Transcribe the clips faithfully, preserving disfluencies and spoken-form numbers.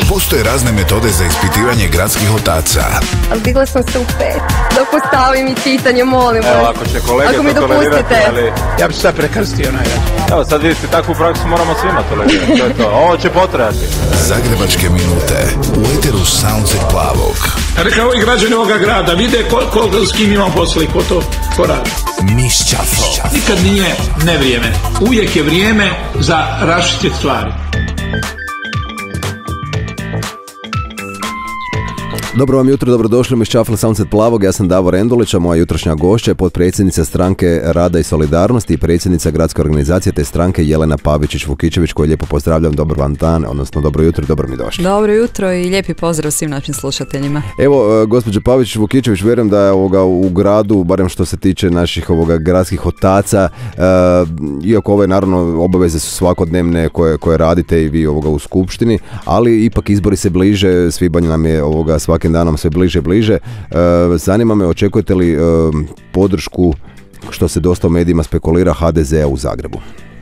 Postoje razne metode za ispitivanje gradskih otaca. Ali digla sam se u pet. Da postavim i pitanje, molim vas. Evo, ako će kolege ako mi to tolerirati, ali... Ja bi se sad prekrstio najjače. Evo, sad vidite, takvu praksu moramo svima tolerirati. To je to. Ovo će potrajati. Zagrebačke minute u eteru Soundset Plavog. Rekao i građani ovoga grada, vide koliko s kim imam posla i ko to ko radi. Mišćafo. Nikad nije nevrijeme. Uvijek je vrijeme za različite stvari. Dobro vam jutro, dobrodošli u Mišćafl Soundset Plavog, ja sam Davor Endulić, a moja jutrošnja gošća je potpredsjednica stranke Rada i solidarnosti i predsjednica gradske organizacije te stranke Jelena Pavičić-Vukičević, koju lijepo pozdravljam, dobar vam dan, odnosno dobro jutro i dobro mi došli. Dobro jutro i lijepi pozdrav svim našim slušateljima. Evo, gospođo Pavičić-Vukičević, vjerujem da je ovoga u gradu, barem što se tiče naših ovoga gradskih otaca, uh, iako ove naravno obaveze su svakodnevne koje, koje radite i vi ovoga u skupštini, ali ipak izbori se bliže, svibanj nam je ovoga svakim danom sve bliže bliže. E, zanima me, očekujete li e, podršku, što se dosta u medijima spekulira, ha de zea u Zagrebu?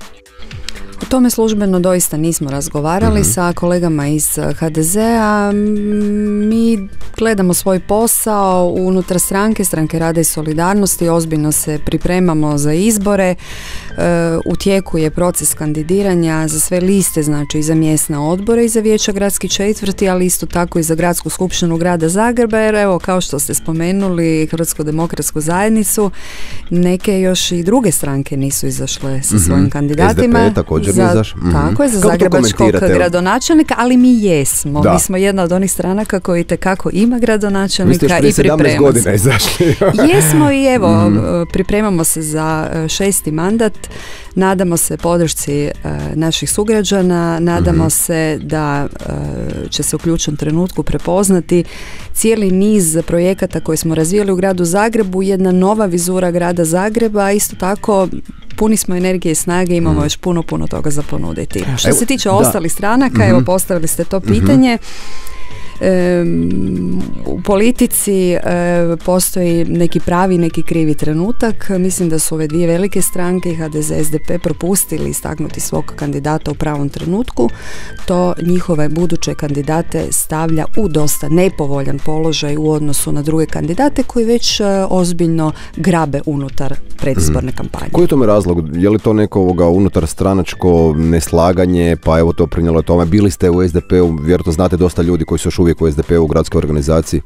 O tome službeno doista nismo razgovarali mm-hmm. sa kolegama iz ha de zea. Mi gledamo svoj posao unutar stranke, stranke Rada i solidarnosti, ozbiljno se pripremamo za izbore. E, u tijeku je proces kandidiranja za sve liste, znači i za mjesne odbore i za vijeća gradskih četvrti, ali isto tako i za gradsku skupštinu grada Zagreba, jer evo, kao što ste spomenuli, Hrvatsku demokratsku zajednicu, neke još i druge stranke nisu izašle sa svojim mm-hmm. kandidatima. es de pe također za, izaš. Mm-hmm. Tako je, za Kako zagrebačkog gradonačelnika, ali mi jesmo. Da. Mi smo jedna od onih stranaka koji itekako ima gradonačelnika i priprema se. Izašli. Jesmo i evo, mm-hmm. pripremamo se za šesti mandat. Nadamo se podršci uh, naših sugrađana, nadamo mm-hmm. se da uh, će se u ključnom trenutku prepoznati cijeli niz projekata koje smo razvijali u gradu Zagrebu, jedna nova vizura grada Zagreba, a isto tako puni smo energije i snage, imamo mm. još puno, puno toga za ponuditi. Što evo, se tiče da. ostalih stranaka, mm-hmm. evo postavili ste to pitanje. Mm-hmm. E, u politici e, postoji neki pravi, neki krivi trenutak. Mislim da su ove dvije velike stranke, ha de ze, es de pe, propustili istaknuti svog kandidata u pravom trenutku. To njihove buduće kandidate stavlja u dosta nepovoljan položaj u odnosu na druge kandidate koji već e, ozbiljno grabe unutar predizborne mm. kampanje. Koji je tome razlog? Je li to neko ovoga unutar stranačko neslaganje, pa evo to prinijelo tome? Bili ste u es de pe-u, vjerojatno znate dosta ljudi koji su još uvijek u es de pe-u u gradskoj organizaciji.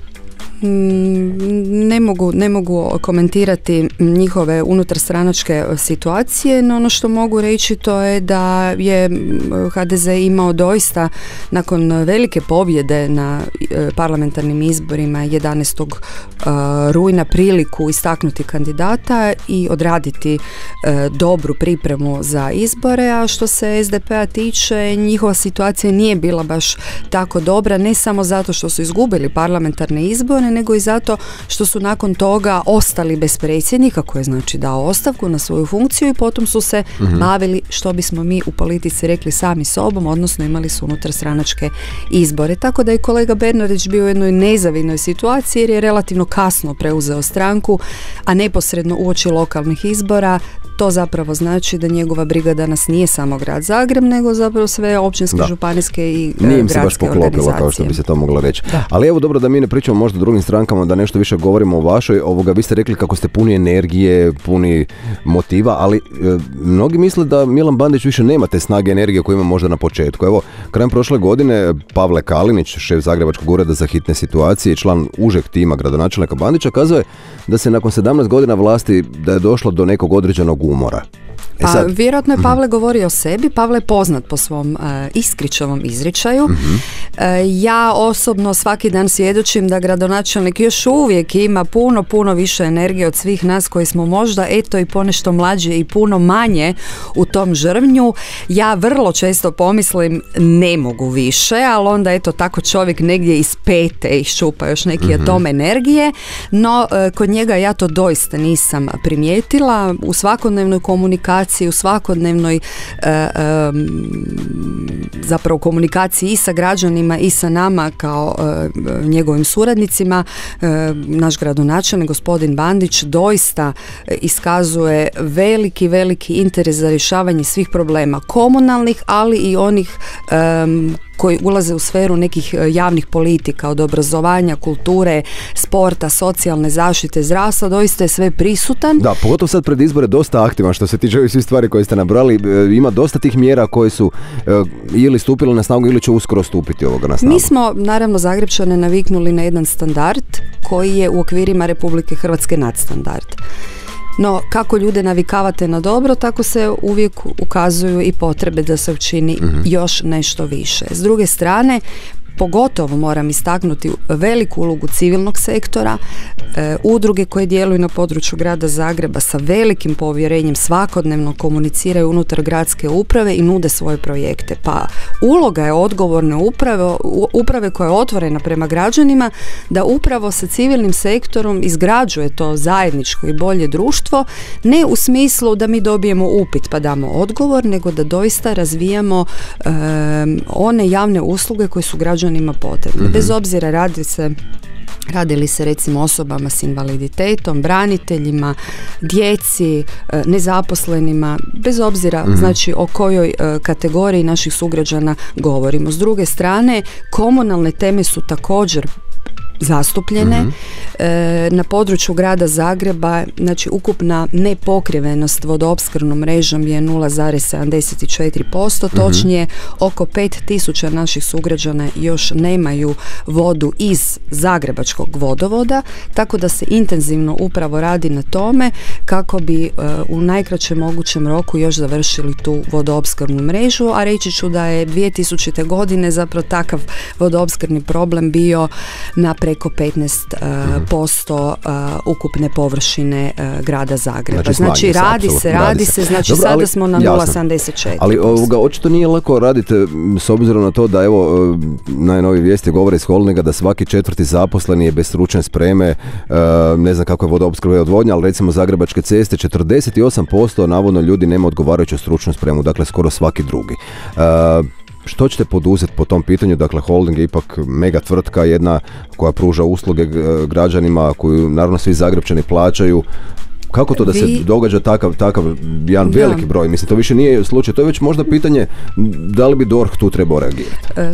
Ne mogu, ne mogu komentirati njihove unutarstranačke situacije, no ono što mogu reći to je da je ha de ze imao doista nakon velike pobjede na parlamentarnim izborima jedanaestog rujna priliku istaknuti kandidata i odraditi dobru pripremu za izbore, a što se es de pe-a tiče, njihova situacija nije bila baš tako dobra, ne samo zato što su izgubili parlamentarne izbore, nego i zato što su nakon toga ostali bez predsjednika koji je znači dao ostavku na svoju funkciju i potom su se mm-hmm. bavili, što bismo mi u politici rekli, sami sobom, odnosno imali su unutar stranačke izbore. Tako da je kolega Bernardić bio u jednoj nezavidnoj situaciji jer je relativno kasno preuzeo stranku, a neposredno uoči lokalnih izbora. To zapravo znači da njegova briga danas nije samo grad Zagreb, nego zapravo sve općinske, da. županijske i gradske organizacije. Nije im se baš poklopilo, kao što bi se to moglo reći. Da. Ali evo, dobro da mi ne pričamo možda drugim strankama, da nešto više govorimo o vašoj. Ovoga, vi ste rekli kako ste puni energije, puni motiva, ali e, mnogi misle da Milan Bandić više nema te snage energije koje ima možda na početku. Evo, krajem prošle godine Pavle Kalinić, šef Zagrebačkog ureda za hitne situacije i član užeg tima gradonačelnika Bandića, kazao je da se nakon sedamnaest godina vlasti da je došlo do nekog određenog umora. Pa sad, vjerojatno je Pavle govorio o sebi. Pavle je poznat po svom uh, iskričavom izričaju. Mm-hmm. Uh, ja osobno svaki dan svjedočim da gradonačelnik još uvijek ima puno, puno više energije od svih nas koji smo možda eto i ponešto mlađe i puno manje u tom žrvnju. Ja vrlo često pomislim ne mogu više, ali onda eto tako čovjek negdje iz pete iščupa još neki mm-hmm. atom energije, no uh, kod njega ja to doista nisam primijetila. U svakodnevnoj komunikaciji, u svakodnevnoj uh, um, zapravo komunikaciji i sa građanima i sa nama kao uh, njegovim suradnicima, uh, naš gradonačelnik gospodin Bandić doista iskazuje veliki, veliki interes za rješavanje svih problema komunalnih, ali i onih um, koji ulaze u sferu nekih javnih politika, od obrazovanja, kulture, sporta, socijalne zaštite, zdravstva, doista je sve prisutan. Da, pogotovo sad pred izbore dosta aktivan što se tiče ovih svih stvari koje ste nabrali. Ima dosta tih mjera koje su ili stupile na snagu ili će uskoro stupiti ovoga na snagu. Mi smo, naravno, Zagrepčane naviknuli na jedan standard koji je u okvirima Republike Hrvatske nadstandard. No, kako ljude navikavate na dobro, tako se uvijek ukazuju i potrebe da se učini mm-hmm. još nešto više. S druge strane, pogotovo moram istaknuti veliku ulogu civilnog sektora, e, udruge koje djeluju na području grada Zagreba sa velikim povjerenjem svakodnevno komuniciraju unutar gradske uprave i nude svoje projekte. Pa uloga je odgovorne uprave, uprave koja je otvorena prema građanima, da upravo sa civilnim sektorom izgrađuje to zajedničko i bolje društvo, ne u smislu da mi dobijemo upit pa damo odgovor, nego da doista razvijamo e, one javne usluge koje su građani ima potrebno. Mm-hmm. Bez obzira radi se Radi li se recimo osobama s invaliditetom, braniteljima, djeci, nezaposlenima, bez obzira mm-hmm. znači o kojoj kategoriji naših sugrađana govorimo. S druge strane, komunalne teme su također zastupljene. Mm-hmm. E, na području grada Zagreba, znači ukupna nepokrivenost vodoopskrbnom mrežom je nula zarez sedamdeset četiri posto, mm-hmm. točnije oko pet tisuća naših sugrađana još nemaju vodu iz zagrebačkog vodovoda, tako da se intenzivno upravo radi na tome kako bi e, u najkraćem mogućem roku još završili tu vodoopskrbnu mrežu, a reći ću da je dvije tisućite. godine zapravo takav vodoopskrbni problem bio na preko petnaest posto uh, ukupne površine uh, grada Zagreba. Znači, znači radi se, radi, radi se, znači dobro, sada smo na nula zarez sedamdeset četiri posto. Ali ovoga, očito nije lako raditi s obzirom na to da evo najnovije vijesti govore iz Holdinga da svaki četvrti zaposleni je bez stručne spreme, uh, ne znam kako je vodoopskrba i odvodnja, ali recimo Zagrebačke ceste četrdeset osam posto navodno ljudi nema odgovarajuću stručnu spremu, dakle skoro svaki drugi. Uh, Što ćete poduzeti po tom pitanju? Dakle, Holding je ipak mega tvrtka, jedna koja pruža usluge građanima, koju naravno svi Zagrepčani plaćaju. Kako to da se Vi... događa takav, takav jedan da. veliki broj? Mislim, to više nije slučaj. To je već možda pitanje da li bi D O R H tu trebao reagirati. E,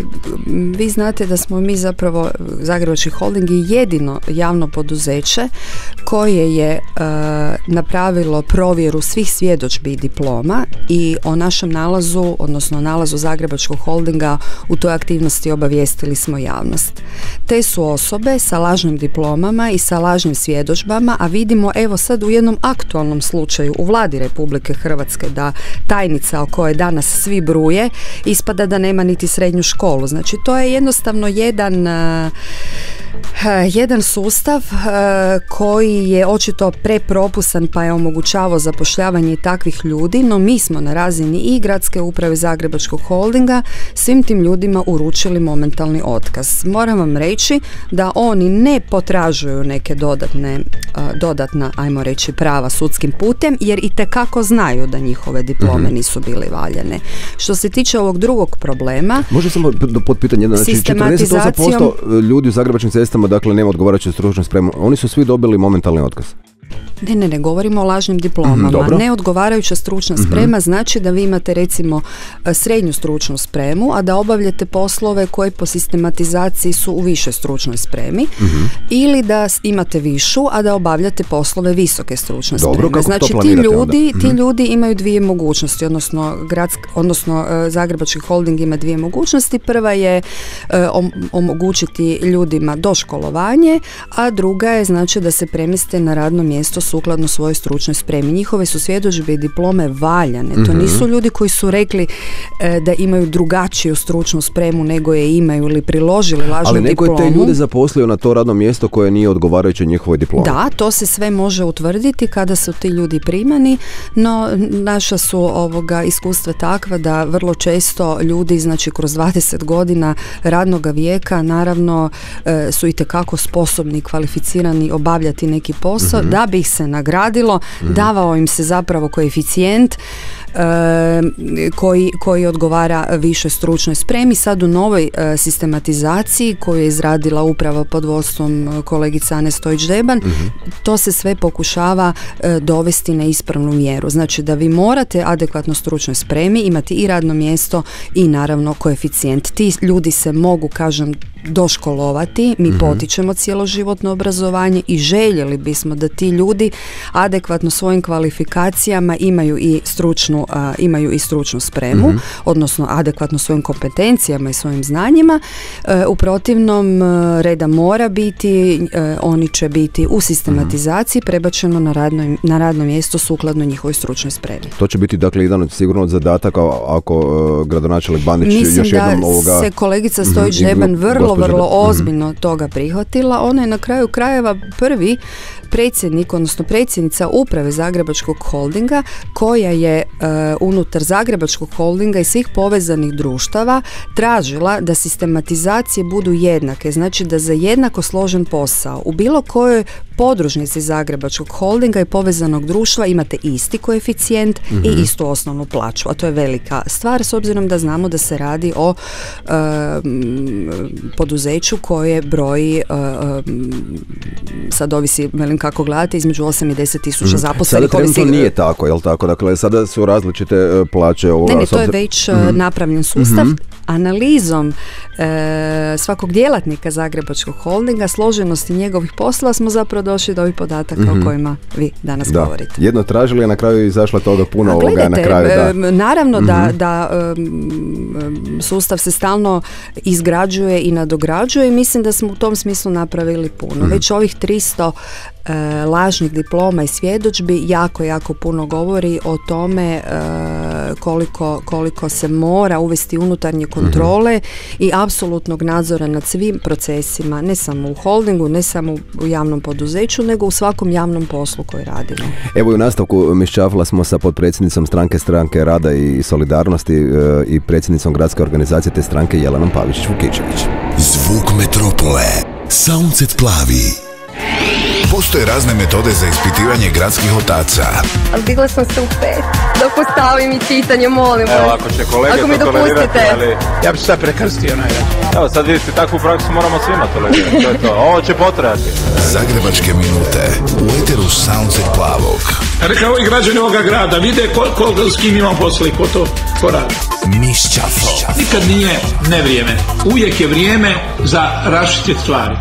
vi znate da smo mi zapravo, Zagrebački Holding je jedino javno poduzeće koje je e, napravilo provjeru svih svjedodžbi i diploma i o našem nalazu, odnosno nalazu Zagrebačkog Holdinga u toj aktivnosti obavijestili smo javnost. Te su osobe sa lažnim diplomama i sa lažnim svjedodžbama, a vidimo evo sad u jednom aktualnom slučaju u Vladi Republike Hrvatske da tajnica o kojoj danas svi bruje ispada da nema niti srednju školu. Znači to je jednostavno jedan uh, jedan sustav uh, koji je očito prepropusan pa je omogućavao zapošljavanje takvih ljudi, no mi smo na razini i gradske uprave Zagrebačkog Holdinga svim tim ljudima uručili momentalni otkaz. Moram vam reći da oni ne potražuju neke dodatne, uh, dodatna, ajmo reći, prava sudskim putem, jer itekako znaju da njihove diplome mm-hmm. nisu bile valjane. Što se tiče ovog drugog problema, može samo pod pitanje, znači četrdeset osam posto ljudi u Zagrebačkim cestama dakle nema odgovarajuću stručnu spremu, oni su svi dobili momentalni otkaz. Ne, ne, ne, govorimo o lažnim diplomama. Mm, Neodgovarajuća stručna sprema mm-hmm. znači da vi imate recimo srednju stručnu spremu, a da obavljate poslove koji po sistematizaciji su u višoj stručnoj spremi, mm-hmm. ili da imate višu, a da obavljate poslove visoke stručne Dobro, spreme. kako znači to ti ljudi, onda? ti Mm-hmm. ljudi imaju dvije mogućnosti, odnosno, gradsk, odnosno uh, Zagrebački Holding ima dvije mogućnosti. Prva je uh, om, omogućiti ljudima doškolovanje, a druga je znači da se premjeste na radno mjesto sukladno svojoj stručnoj spremi. Njihove su svjedodžbe i diplome valjane. Mm-hmm. To nisu ljudi koji su rekli e, da imaju drugačiju stručnu spremu nego je imaju ili priložili lažnu diplomu. Ali neko je te ljude zaposlio na to radno mjesto koje nije odgovarajuće njihovoj diplomi. Da, to se sve može utvrditi kada su ti ljudi primani, no naša su ovoga iskustva takva da vrlo često ljudi, znači kroz dvadeset godina radnog vijeka naravno e, su itekako sposobni i kvalificirani obavljati neki posao, mm-hmm. da bi ih se nagradilo, mm-hmm. davao im se zapravo koeficijent koji, koji odgovara više stručnoj spremi. Sad u novoj sistematizaciji koju je izradila uprava pod vodstvom kolegice Ane Stojić-Deban, mm-hmm. to se sve pokušava dovesti na ispravnu mjeru. Znači da vi morate adekvatno stručnoj spremi imati i radno mjesto i naravno koeficijent. Ti ljudi se mogu, kažem, doškolovati, mi mm-hmm. potičemo cjeloživotno obrazovanje i željeli bismo da ti ljudi adekvatno svojim kvalifikacijama imaju i stručnu, uh, imaju i stručnu spremu, mm-hmm. odnosno adekvatno svojim kompetencijama i svojim znanjima. Uh, u protivnom uh, reda mora biti, uh, oni će biti u sistematizaciji mm-hmm. prebačeno na radno, na radno mjesto sukladno njihovoj stručnoj spremi. To će biti dakle jedan od sigurno od zadataka ako uh, gradonačelnik Bandić Mislim još jednom ovoga... Mislim da se kolegica Stojić-Deban mm-hmm. vrlo vrlo ozbiljno mm-hmm. toga prihvatila. Ona je na kraju krajeva prvi predsjednik, odnosno predsjednica uprave Zagrebačkog holdinga koja je uh, unutar Zagrebačkog holdinga i svih povezanih društava tražila da sistematizacije budu jednake, znači da za jednako složen posao u bilo kojoj podružnici Zagrebačkog holdinga i povezanog društva imate isti koeficijent mm-hmm. i istu osnovnu plaću, a to je velika stvar s obzirom da znamo da se radi o uh, poduzeću koje broji uh, um, sad ovisi velim kako gledate, između osam i deset tisuća zaposlenih. Sada trenutno nije tako, jel tako? Dakle, sada su različite uh, plaće ovoga. Ne, ne, to je već mm-hmm. napravljen sustav. Mm-hmm. Analizom e, svakog djelatnika Zagrebačkog holdinga, složenosti njegovih poslova smo zapravo došli do ovih podataka mm-hmm. o kojima vi danas da. govorite. Jedno tražili, a na kraju izašla toga puno ovoga gledajte, na kraju. Da. E, naravno mm-hmm. da, da um, sustav se stalno izgrađuje i nadograđuje i mislim da smo u tom smislu napravili puno. Mm-hmm. Već ovih tristo e, lažnih diploma i svjedodžbi jako, jako puno govori o tome e, koliko, koliko se mora uvesti unutarnje kontrole mm-hmm. i apsolutnog nadzora nad svim procesima, ne samo u holdingu, ne samo u javnom poduzeću, nego u svakom javnom poslu koji radimo. Evo i u nastavku mišćavila smo sa potpredsjednicom stranke stranke Rada i solidarnosti e, i predsjednicom gradske organizacije te stranke Jelenom Pavičić-Vukičević. Zvuk metropole, soundset plavi. Postoje razne metode za ispitivanje gradskih otaca. Ali digla sam se u pet. Da postavim i pitanje, molim vas. Evo, ako će kolege ako mi to tolerirati, ali... Ja bi se sad prekrstio najrađe. Evo, sad vidite, takvu praksu moramo svima tolerirati. To je to. Ovo će potrajati. Zagrebačke minute u eteru soundset plavog. Rekao i građani ovoga grada, vide ko, ko, s kim imam posla i ko to ko radi. Mišćafo. Nikad nije nevrijeme. Uvijek je vrijeme za različite stvari.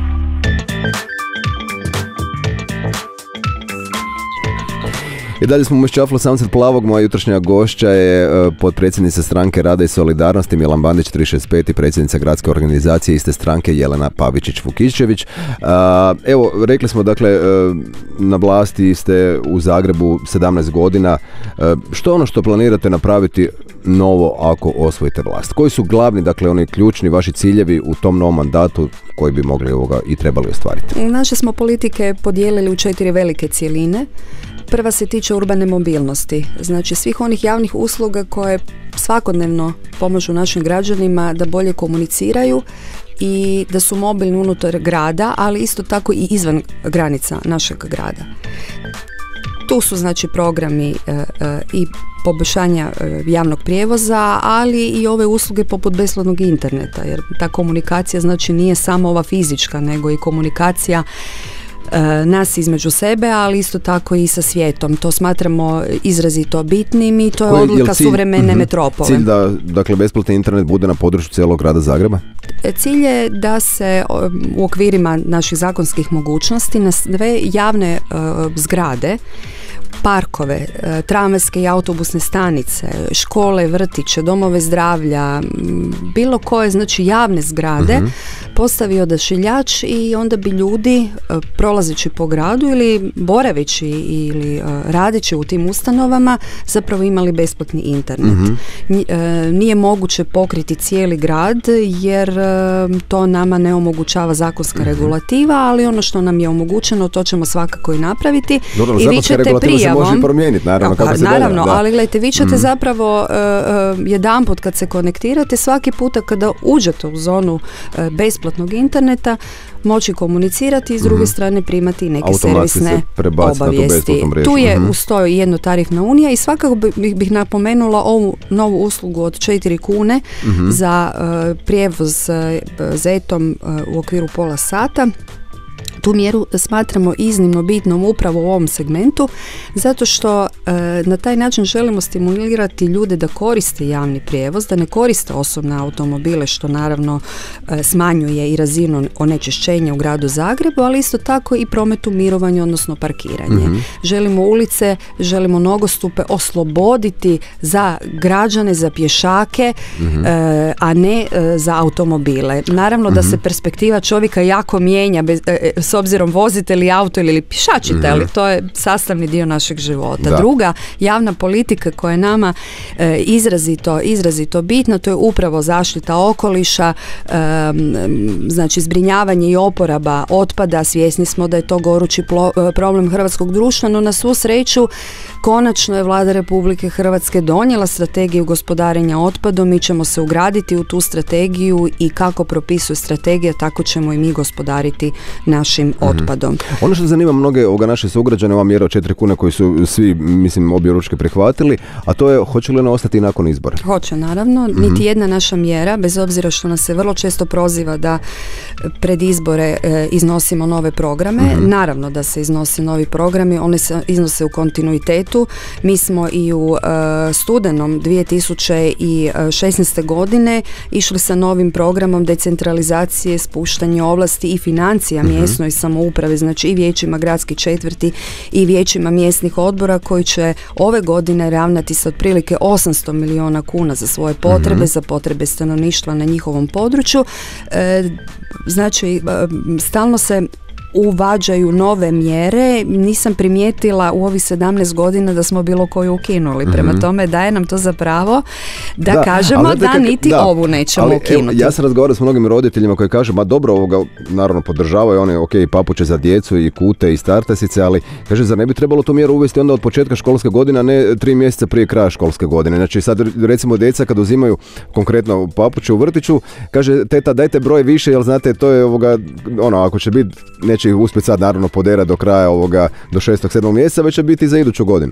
I dalje smo u Mišćaflu Soundset plavog, moja jutrošnja gošća je uh, potpredsjednica stranke Rada i solidarnosti Milan Bandić tri šest pet i predsjednica gradske organizacije iste stranke Jelena Pavičić-Vukičević. Uh, evo, rekli smo dakle, uh, na vlasti ste u Zagrebu sedamnaest godina. Uh, što je ono što planirate napraviti novo ako osvojite vlast? Koji su glavni, dakle, oni ključni vaši ciljevi u tom novom mandatu koji bi mogli ovoga i trebali ostvariti? Naše smo politike podijelili u četiri velike cjeline. Prva se tiče urbane mobilnosti, znači svih onih javnih usluga koje svakodnevno pomažu našim građanima da bolje komuniciraju i da su mobilni unutar grada, ali isto tako i izvan granica našeg grada. Tu su znači programi e, e, i poboljšanja e, javnog prijevoza, ali i ove usluge poput besplatnog interneta, jer ta komunikacija znači nije samo ova fizička, nego i komunikacija nas između sebe, ali isto tako i sa svijetom. To smatramo izrazito bitnim i to je odluka cilj, suvremene uh-huh, metropole. Cilj da, dakle, besplatni internet bude na području cijelog grada Zagreba? Cilj je da se u okvirima naših zakonskih mogućnosti na sve javne uh, zgrade, parkove, tramvajske i autobusne stanice, škole, vrtiće, domove zdravlja, bilo koje, znači javne zgrade, uh-huh. postavi odašiljač i onda bi ljudi prolazeći po gradu ili boraveći ili radeći u tim ustanovama zapravo imali besplatni internet. Uh-huh. Nije moguće pokriti cijeli grad jer to nama ne omogućava zakonska uh-huh. regulativa, ali ono što nam je omogućeno to ćemo svakako i napraviti. Dobro, i vi ćete prijavom može promijeniti, naravno, kako se naravno, gleda, ali gledajte, vi ćete mm. zapravo uh, uh, jedanput kad se konektirate, svaki puta kada uđete u zonu uh, besplatnog besplatnog interneta moći komunicirati i s druge mm-hmm. strane primati neke automatski servisne obavijesti. Tu je mm-hmm. uz to jednotarifna unija i svakako bih, bih napomenula ovu novu uslugu od četiri kune mm-hmm. za uh, prijevoz uh, zetom uh, u okviru pola sata. Tu mjeru smatramo iznimno bitnom upravo u ovom segmentu zato što e, na taj način želimo stimulirati ljude da koriste javni prijevoz, da ne koriste osobne automobile što naravno e, smanjuje i razinu onečišćenja u gradu Zagrebu, ali isto tako i prometu mirovanja, odnosno parkiranje. Mm-hmm. Želimo ulice, želimo nogostupe osloboditi za građane, za pješake, mm-hmm. e, a ne e, za automobile. Naravno mm-hmm. da se perspektiva čovjeka jako mijenja bez, e, s obzirom vozite li auto ili pješačite, mm-hmm. ali to je sastavni dio našeg života. Da. Druga javna politika koja je nama e, izrazito, izrazito bitna, to je upravo zaštita okoliša, e, znači zbrinjavanje i oporaba otpada. Svjesni smo da je to gorući plo, problem hrvatskog društva, no na svu sreću konačno je Vlada Republike Hrvatske donijela strategiju gospodarenja otpadom. Mi ćemo se ugraditi u tu strategiju i kako propisuje strategija, tako ćemo i mi gospodariti našim mm-hmm. otpadom. Ono što zanima mnoge ovoga naše sugrađane, ova mjera od četiri kune koju su svi, mislim, objeručke prihvatili, a to je hoće li ona ostati nakon izbora? Hoće, naravno. Mm-hmm. Niti jedna naša mjera, bez obzira što nas se vrlo često proziva da pred izbore e, iznosimo nove programe, mm-hmm. naravno da se iznose novi programi, oni se iznose u kontinuitetu. Mi smo i u uh, studenom dvije tisuće šesnaeste. godine išli sa novim programom decentralizacije, spuštanje ovlasti i financija mm-hmm. mjesnoj samoupravi, znači i vijećima gradskih četvrti i vijećima mjesnih odbora koji će ove godine ravnati sa otprilike osamsto milijuna kuna za svoje potrebe, mm-hmm. za potrebe stanovništva na njihovom području. E, znači, stalno se uvađaju nove mjere. Nisam primijetila u ovih sedamnaest godina da smo bilo koju ukinuli. Mm-hmm. Prema tome daje nam to za pravo da, da kažemo da kak, niti da, ovu nećemo ali, ukinuti. Evo, ja sam razgovarao s mnogim roditeljima koji kažu, ma dobro, ovoga naravno podržavaju one, ok, papuče za djecu i kute i startasice, ali kaže, zar ne bi trebalo tu mjeru uvesti onda od početka školske godine, a ne tri mjeseca prije kraja školske godine. Znači sad recimo djeca kad uzimaju konkretno papuče u vrtiću, kaže, teta dajte broj više, jer znate, to je ovoga, ono, ako će biti, neće ih uspjeti sad naravno podera do kraja ovoga, do šestog sedmog mjeseca, već će biti za iduću godinu.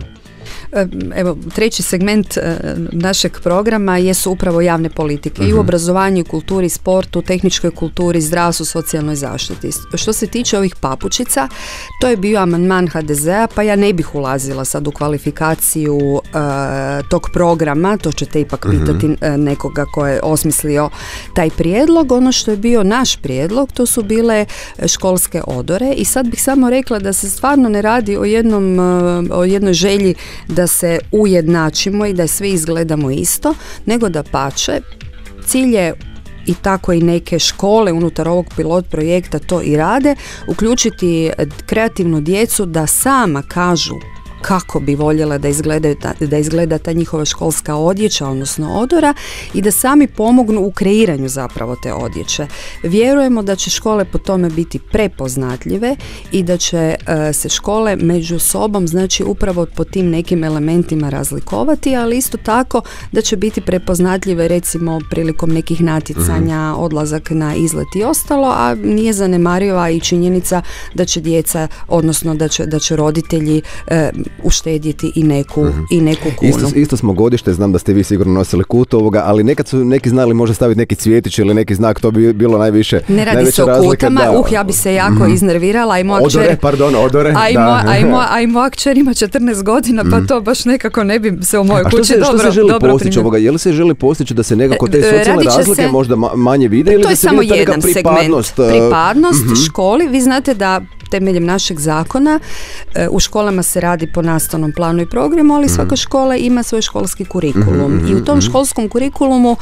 Evo, treći segment našeg programa jesu upravo javne politike uh-huh. i u obrazovanju, kulturi, sportu, tehničkoj kulturi, zdravstvu, socijalnoj zaštiti. Što se tiče ovih papučica, to je bio amandman ha de zea, pa ja ne bih ulazila sad u kvalifikaciju uh, tog programa, to ćete ipak pitati uh-huh. nekoga ko je osmislio taj prijedlog. Ono što je bio naš prijedlog, to su bile školske odore i sad bih samo rekla da se stvarno ne radi o jednom, uh, o jednoj želji da se ujednačimo i da svi izgledamo isto, nego da pače. Cilj je, i tako i neke škole unutar ovog pilot projekta to i rade, uključiti kreativnu djecu da sama kažu kako bi voljela da izgleda, da izgleda ta njihova školska odjeća, odnosno odora, i da sami pomognu u kreiranju zapravo te odjeće. Vjerujemo da će škole po tome biti prepoznatljive i da će uh, se škole među sobom, znači upravo po tim nekim elementima razlikovati, ali isto tako da će biti prepoznatljive recimo prilikom nekih natjecanja, mm-hmm. odlazak na izlet i ostalo, a nije zanemariva i činjenica da će djeca, odnosno da će, da će roditelji uh, uštedjeti i neku, mm-hmm. i neku kunu. Isto, isto smo godište, znam da ste vi sigurno nosili kutu ovoga, ali nekad su neki znali možda staviti neki cvjetić ili neki znak, to bi bilo najviše. Ne radi se o razlika, kutama, da, uh, ja bi se jako mm-hmm. iznervirala. I moja odore, kćer, pardon, odore. A i, mo, a, i mo, a i moja kćer ima četrnaest godina, pa mm. to baš nekako ne bi se u mojoj kući se, dobro, što se želi dobro postići ovoga? Je li se želi postići da se nekako te socijalne razlike se, možda manje vide ili to da se vidi ta neka pripadnost? Segment, pripadnost mm-hmm. školi. Vi znate da temeljem našeg zakona u školama se radi po nastavnom planu i programu, ali svaka škola ima svoj školski kurikulum mm-hmm. i u tom školskom kurikulumu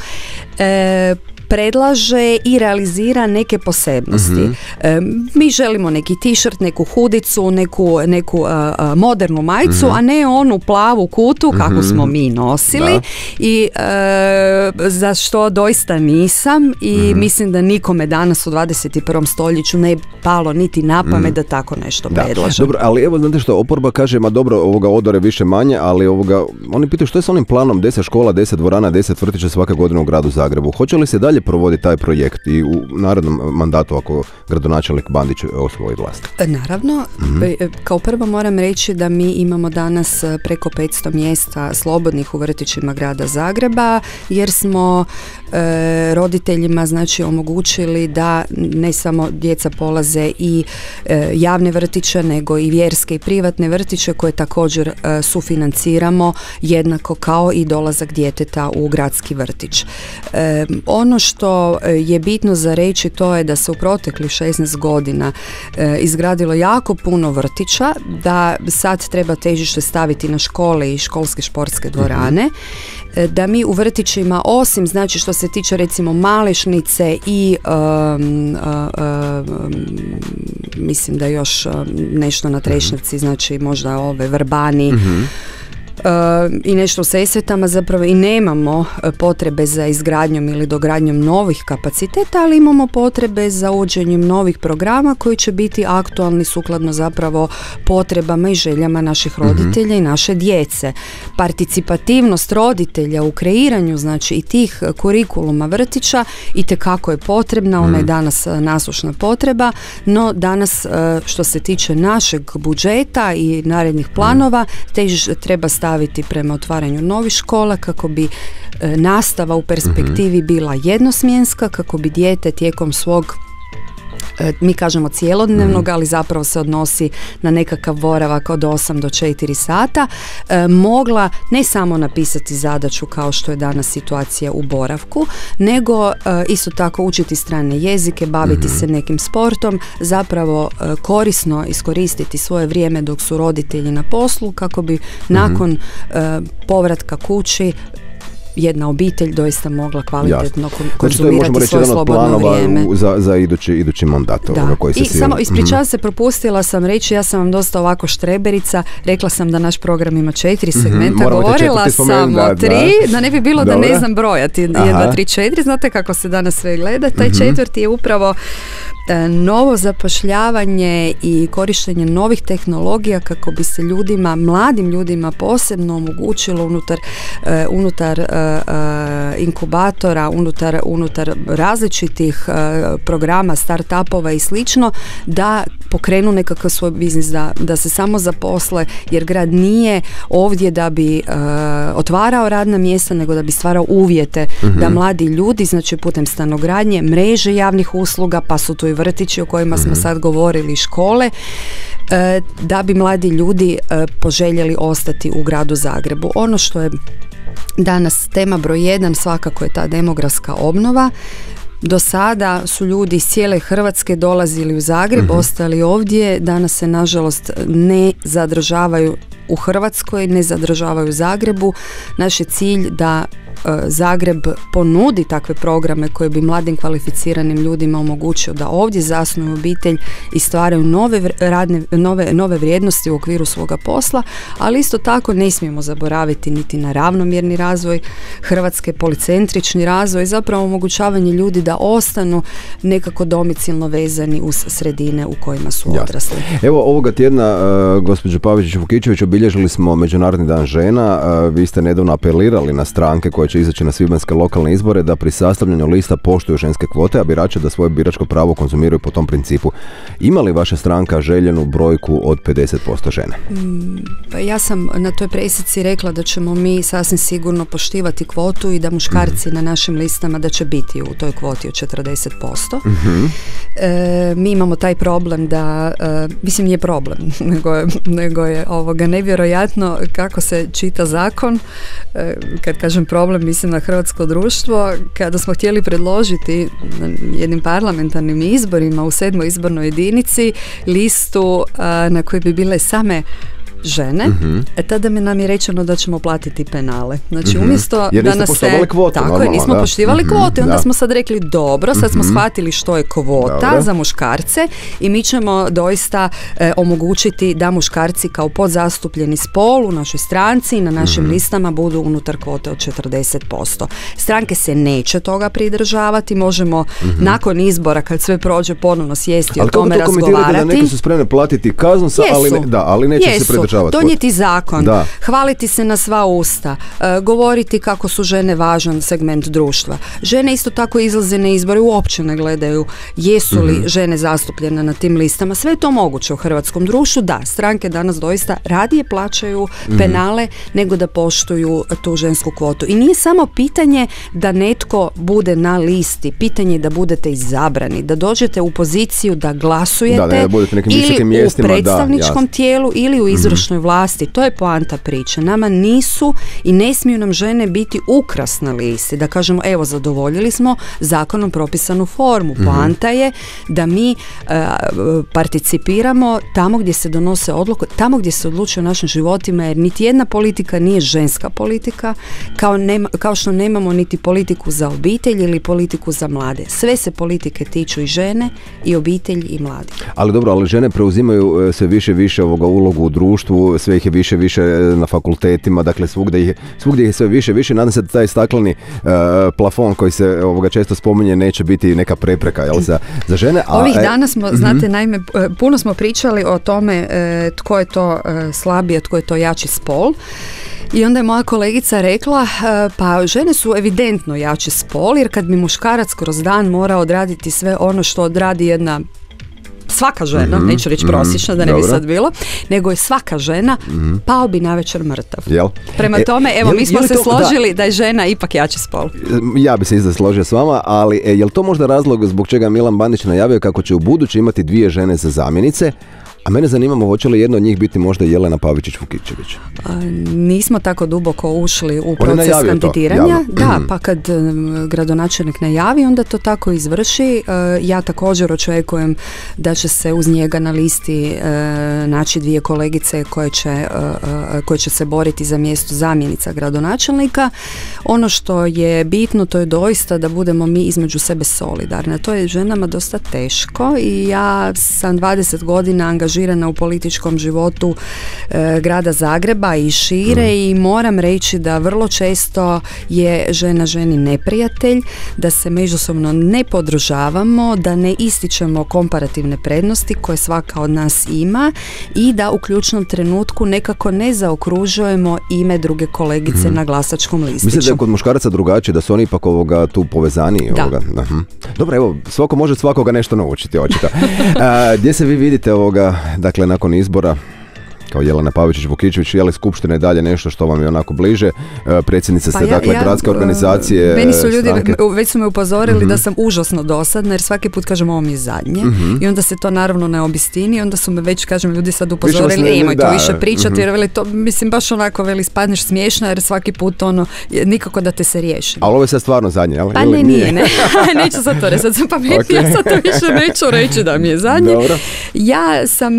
e, predlaže i realizira neke posebnosti. Mm-hmm. E, mi želimo neki t-shirt, neku hudicu, neku, neku a, a, modernu majicu, mm-hmm. a ne onu plavu kutu kako mm-hmm. smo mi nosili, da. I e, za što doista nisam i mm-hmm. mislim da nikome danas u dvadeset i prvom stoljeću ne palo niti na pamet mm-hmm. da tako nešto da. predlaže. Dobro, ali evo znate što, oporba kaže, ma dobro, ovoga odore više manje, ali ovoga, oni pitaju što je sa onim planom deset škola, deset dvorana, deset vrtića svake godine u gradu Zagrebu. Hoće li se dalje provodi taj projekt i u narednom mandatu ako gradonačelnik Bandić osvoji vlast? Naravno, mm-hmm. kao prvo moram reći da mi imamo danas preko petsto mjesta slobodnih u vrtićima grada Zagreba, jer smo e, roditeljima znači omogućili da ne samo djeca polaze i e, javne vrtiće, nego i vjerske i privatne vrtiće koje također e, sufinanciramo jednako kao i dolazak djeteta u gradski vrtić. E, ono što je bitno za reći to je da se u proteklih šesnaest godina e, izgradilo jako puno vrtića, da sad treba težište staviti na škole i školske športske dvorane, mm-hmm. da mi u vrtićima osim znači što se tiče recimo Malešnice i um, uh, um, mislim da još nešto na Trešnjevci, znači možda ove Vrbani, mm-hmm. Uh, i nešto u Sesvetama zapravo i nemamo uh, potrebe za izgradnjom ili dogradnjom novih kapaciteta, ali imamo potrebe za uvođenjem novih programa koji će biti aktualni sukladno zapravo potrebama i željama naših roditelja mm-hmm. i naše djece. Participativnost roditelja u kreiranju znači i tih kurikuluma vrtića itekako je potrebna, ona je danas uh, nasušna potreba, no danas uh, što se tiče našeg budžeta i narednih planova tež treba staviti prema otvaranju novih škola kako bi e, nastava u perspektivi mm-hmm. bila jednosmjenska, kako bi dijete tijekom svog e, mi kažemo cjelodnevnog, mm-hmm. ali zapravo se odnosi na nekakav boravak od osam do četiri sata, e, mogla ne samo napisati zadaću kao što je danas situacija u boravku, nego e, isto tako učiti strane jezike, baviti mm-hmm. se nekim sportom, zapravo e, korisno iskoristiti svoje vrijeme dok su roditelji na poslu kako bi mm-hmm. nakon e, povratka kući jedna obitelj doista mogla kvalitetno kon- konzumirati znači, svoje slobodno vrijeme. U, za, za idući, idući mandat koji se I svi... samo ispričavam mm-hmm. se, propustila sam reći, ja sam vam dosta ovako štreberica, rekla sam da naš program ima četiri segmenta, mm-hmm. govorila samo da, tri, da. da ne bi bilo Dobre. da ne znam brojati, jedan, dva, tri, četiri, znate kako se danas sve gleda, taj mm-hmm. četvrti je upravo novo zapošljavanje i korištenje novih tehnologija kako bi se ljudima, mladim ljudima posebno omogućilo unutar, uh, unutar uh, uh, inkubatora, unutar, unutar različitih uh, programa, start-upova i slično, da pokrenu nekakav svoj biznis, da, da se samo zaposle, jer grad nije ovdje da bi uh, otvarao radna mjesta, nego da bi stvarao uvjete mm-hmm. da mladi ljudi, znači putem stanogradnje, mreže javnih usluga, pa su tu i vrtići o kojima smo sad govorili, škole, da bi mladi ljudi poželjeli ostati u gradu Zagrebu. Ono što je danas tema broj jedan svakako je ta demografska obnova. Do sada su ljudi iz cijele Hrvatske dolazili u Zagreb, mm-hmm. ostali ovdje, danas se nažalost ne zadržavaju u Hrvatskoj, ne zadržavaju u Zagrebu. Naš je cilj da Zagreb ponudi takve programe koje bi mladim kvalificiranim ljudima omogućio da ovdje zasnuju obitelj i stvaraju nove, radne, nove, nove vrijednosti u okviru svoga posla, ali isto tako ne smijemo zaboraviti niti na ravnomjerni razvoj Hrvatske, policentrični razvoj, zapravo omogućavanje ljudi da ostanu nekako domicilno vezani uz sredine u kojima su odrasli. Ja. Evo ovoga tjedna, uh, gospođo Pavičić-Vukičević, obilježili smo Međunarodni dan žena, uh, vi ste nedavno apelirali na stranke koje će izaći na svibanjske lokalne izbore da pri sastavljanju lista poštuju ženske kvote, a birače da svoje biračko pravo konzumiraju po tom principu. Ima li vaša stranka željenu brojku od pedeset posto žene? Mm, pa ja sam na toj presici rekla da ćemo mi sasvim sigurno poštivati kvotu i da muškarci mm-hmm. na našim listama da će biti u toj kvoti od četrdeset posto. Mm-hmm. E, mi imamo taj problem da, e, mislim nije problem, nego je, nego je ovoga nevjerojatno kako se čita zakon. E, kad kažem problem, mislim na hrvatsko društvo. Kada smo htjeli predložiti na jednim parlamentarnim izborima u sedmoj izbornoj jedinici listu a, na kojoj bi bile same žene, mm-hmm. e, tada mi nam je rečeno da ćemo platiti penale. Znači mm-hmm. umjesto jer da nas se... Kvotu, tako normalno, je, nismo da. poštivali mm-hmm. kvote. Onda da. smo sad rekli dobro, sad smo mm-hmm. shvatili što je kvota Dobro. za muškarce i mi ćemo doista e, omogućiti da muškarci kao podzastupljeni spol u našoj stranci i na našim mm-hmm. listama budu unutar kvote od četrdeset posto. Stranke se neće toga pridržavati, možemo mm-hmm. nakon izbora kad sve prođe ponovno sjesti ali o tome razgovarati. Ali kako to komentirate da neke su spremne platiti kaznu, sa, ali, ne, da, ali neće Jesu. se pridržavati? podržavati. Donijeti zakon, da. hvaliti se na sva usta, e, govoriti kako su žene važan segment društva. Žene isto tako izlaze na izbore, uopće ne gledaju jesu li mm-hmm. žene zastupljene na tim listama. Sve je to moguće u hrvatskom društvu. Da, stranke danas doista radije plaćaju mm-hmm. penale nego da poštuju tu žensku kvotu. I nije samo pitanje da netko bude na listi, pitanje je da budete izabrani, da dođete u poziciju da glasujete da, da, da ili mjestima, u predstavničkom da, tijelu ili u izvršnoj mm-hmm. vlasti. To je poanta priče. Nama nisu i ne smiju nam žene biti ukras na listi. Da kažemo, evo, zadovoljili smo zakonom propisanu formu. Mm-hmm. Poanta je da mi uh, participiramo tamo gdje se donose odluke, tamo gdje se odlučuje o našim životima, jer niti jedna politika nije ženska politika, kao, nema, kao što nemamo niti politiku za obitelj ili politiku za mlade. Sve se politike tiču i žene i obitelji i mladi. Ali dobro, ali žene preuzimaju sve više više ovoga ulogu u društvu, sve ih je više više na fakultetima, dakle svugdje ih, svugdje ih je sve više više. Nadam se da taj stakleni uh, plafon koji se ovoga često spominje neće biti neka prepreka, jel, za, za žene. A, Ovih dana smo, e, znate, mm-hmm. naime, puno smo pričali o tome e, tko je to e, slabiji, tko je to jači spol. I onda je moja kolegica rekla, pa žene su evidentno jači spol, jer kad bi muškarac kroz dan mora odraditi sve ono što odradi jedna svaka žena, mm-hmm, neću reći prosječna, da ne dobro. bi sad bilo, nego je svaka žena, mm-hmm. pao bi navečer mrtav. Jel? Prema e, tome, evo, jel, mi smo se to, složili da. da je žena ipak jači spol. Ja bi se isto složio s vama, ali e, je li to možda razlog zbog čega Milan Bandić najavio kako će u buduće imati dvije žene za zamjenice? A mene zanimamo, hoće li jedna od njih biti možda Jelena Pavičić-Vukičević? Nismo tako duboko ušli u proces kandidiranja. Da, pa kad um, gradonačelnik najavi, onda to tako izvrši. Uh, ja također očekujem da će se uz njega na listi uh, naći dvije kolegice koje će, uh, uh, koje će se boriti za mjesto zamjenica gradonačelnika. Ono što je bitno, to je doista da budemo mi između sebe solidarne. To je ženama dosta teško i ja sam dvadeset godina angažirana u političkom životu e, grada Zagreba i šire mm. i moram reći da vrlo često je žena ženi neprijatelj, da se međusobno ne podržavamo, da ne ističemo komparativne prednosti koje svaka od nas ima i da u ključnom trenutku nekako ne zaokružujemo ime druge kolegice mm. na glasačkom listiću. Mislite da je kod muškaraca drugačije, da su oni ipak ovoga tu povezani? Da. Ovoga? Uh-huh. Dobro, evo, svako može svakoga nešto naučiti, očito. A, gdje se vi vidite ovoga, dakle, nakon izbora kao Jelena Pavičić-Vukičević, je li skupština i dalje nešto što vam je onako bliže? Predsjednica ste, pa ja, dakle, ja, gradske organizacije. Meni su ljudi, stranke. Već su me upozorili mm-hmm. da sam užasno dosadna, jer svaki put kažem ovo mi je zadnje. Mm-hmm. I onda se to naravno ne obistini, onda su me već, kažem, ljudi sad upozorili, ne, nemoj to više pričati, mm-hmm. jer veli to, mislim, baš onako, veli, spadneš smiješna, jer svaki put ono, nikako da te se riješi. Ali ovo je sad stvarno zadnje, jel? Pa ne, nije, ne. Neću sad to reći, sad sam pametnija, okay. sad to više neću reći da mi je zadnje. Dobro. Ja sam...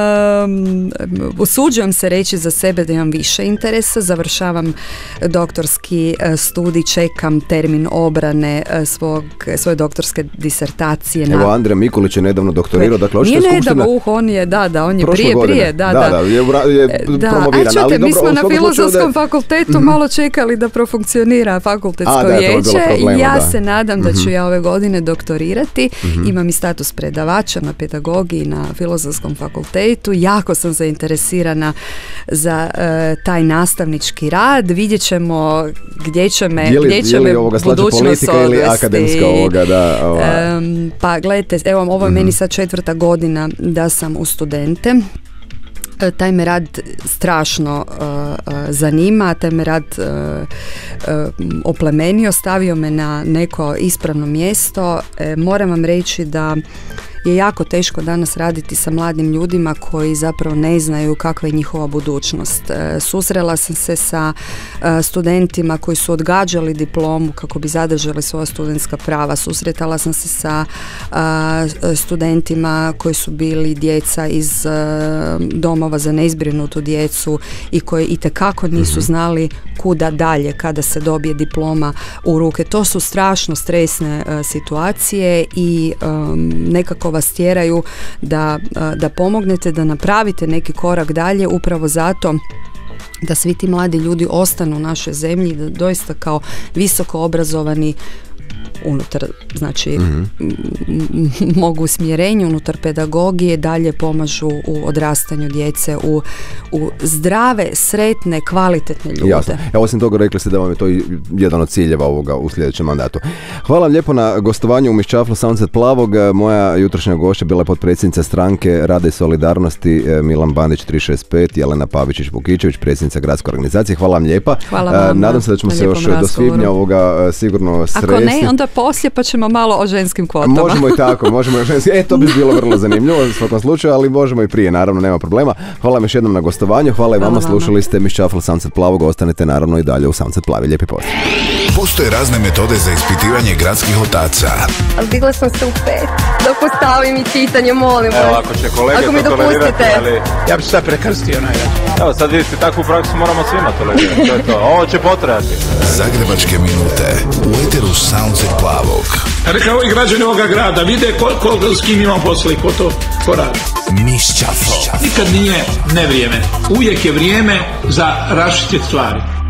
Uh, usuđujem se reći za sebe da imam više interesa, završavam doktorski studij, čekam termin obrane svog, svoje doktorske disertacije. Evo, na... Andrija Mikulić je nedavno doktorirao, dakle, nije nedavno, uh, on je, da, da, on je prije, godine. prije, da, da, da, je, je da. promoviran. A čute, ali, mi dobro, smo na Filozofskom da... fakultetu mm-hmm. malo čekali da profunkcionira fakultetsko A, da, vijeće. problema, ja da. se nadam mm-hmm. da ću ja ove godine doktorirati. Mm-hmm. Imam i status predavača na pedagogiji na Filozofskom fakultetu. Jako sam zainteresirana za uh, taj nastavnički rad. Vidjet ćemo gdje će me, li, gdje će me budućnost odvesti. Ili akademska ovoga, da, ova. Um, pa gledajte, evo, ovo je mm-hmm. meni sad četvrta godina da sam u studente. Taj me rad strašno uh, uh, zanima, taj me rad uh, uh, oplemenio, stavio me na neko ispravno mjesto. E, moram vam reći da je jako teško danas raditi sa mladim ljudima koji zapravo ne znaju kakva je njihova budućnost. E, susrela sam se sa e, studentima koji su odgađali diplomu kako bi zadržali svoja studentska prava. Susretala sam se sa e, studentima koji su bili djeca iz e, domova za neizbrinutu djecu i koji itekako nisu znali kuda dalje kada se dobije diploma u ruke. To su strašno stresne e, situacije i e, nekako vas tjeraju da, da pomognete, da napravite neki korak dalje upravo zato da svi ti mladi ljudi ostanu u našoj zemlji, da doista kao visoko obrazovani unutar, znači mm-hmm. mogu usmjerenju unutar pedagogije dalje pomažu u odrastanju djece, u, u zdrave, sretne, kvalitetne ljude. Jasno. Evo, osim toga rekli ste da vam je to jedan od ciljeva ovoga u sljedećem mandatu. Hvala vam lijepo na gostovanju u Miščaflu Sunset Plavog. Moja jutrošnja gošća bila je potpredsjednica stranke Rada i solidarnosti Milan Bandić tri šest pet, Jelena Pavičić-Vukičević, predsjednica gradske organizacije. Hvala vam lijepa. Hvala vam. Nadam se da ćemo se još razgovoru. Do svibnja ovoga sigurno sresti. Ako ne, onda poslije pa ćemo malo o ženskim kvotama. Možemo i tako, možemo i ženskim. E, to bi bilo vrlo zanimljivo u svakom slučaju, ali možemo i prije, naravno, nema problema. Hvala vam još jednom na gostovanju, hvala i vama, hvala slušali ste Miščafl Sunset Plavog, ostanete naravno i dalje u Sunset Plavi. Lijepi pozdrav. Postoje razne metode za ispitivanje gradskih otaca. Ali digla sam se u pet. Da postavim i pitanje, molim vas. Evo, ako će kolege ako mi to tolerirati, ali... Ja bi se sad prekrstio najrađe. Evo, sad vidite, takvu praksu moramo svima tolerirati. To je to. Ovo će potrajati. Zagrebačke minute u eteru Sunset Plavog. Rekao i građani ovoga grada, vide ko, ko, s kim imam posla i ko to ko radi. Miščafl. Nikad nije nevrijeme. Uvijek je vrijeme za različite stvari.